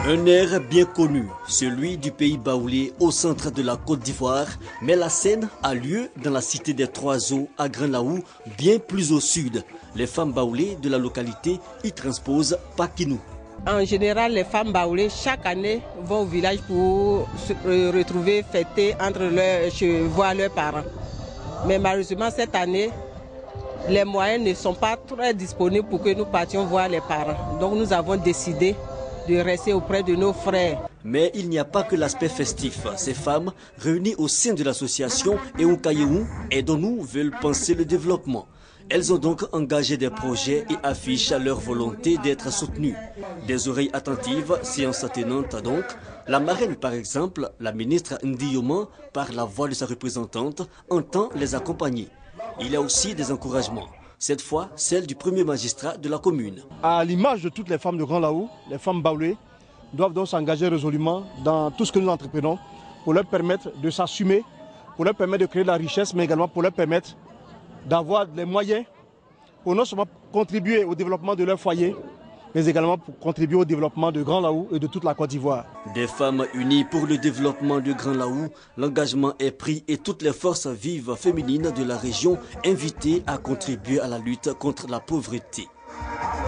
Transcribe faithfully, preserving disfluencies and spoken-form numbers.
Un air bien connu, celui du pays baoulé au centre de la Côte d'Ivoire, mais la scène a lieu dans la cité des Trois Eaux à Grand-Laou, bien plus au sud. Les femmes baoulées de la localité y transposent Pakinou. En général, les femmes baoulées, chaque année, vont au village pour se retrouver, fêter entre leurs, voir leurs parents. Mais malheureusement, cette année, les moyens ne sont pas très disponibles pour que nous partions voir les parents. Donc nous avons décidé de rester auprès de nos frères. Mais il n'y a pas que l'aspect festif. Ces femmes, réunies au sein de l'association Eunkayeou, Aidons-nous veulent penser le développement. Elles ont donc engagé des projets et affichent leur volonté d'être soutenues. Des oreilles attentives, séance attenante donc. La marraine, par exemple, la ministre Ndiyoma, par la voix de sa représentante, entend les accompagner. Il y a aussi des encouragements. Cette fois, celle du premier magistrat de la commune. À l'image de toutes les femmes de Grand-Laou, les femmes baoulées doivent donc s'engager résolument dans tout ce que nous entreprenons pour leur permettre de s'assumer, pour leur permettre de créer de la richesse, mais également pour leur permettre d'avoir les moyens pour non seulement contribuer au développement de leur foyer, mais également pour contribuer au développement de Grand-Laou et de toute la Côte d'Ivoire. Des femmes unies pour le développement de Grand-Laou, l'engagement est pris et toutes les forces vives féminines de la région invitées à contribuer à la lutte contre la pauvreté.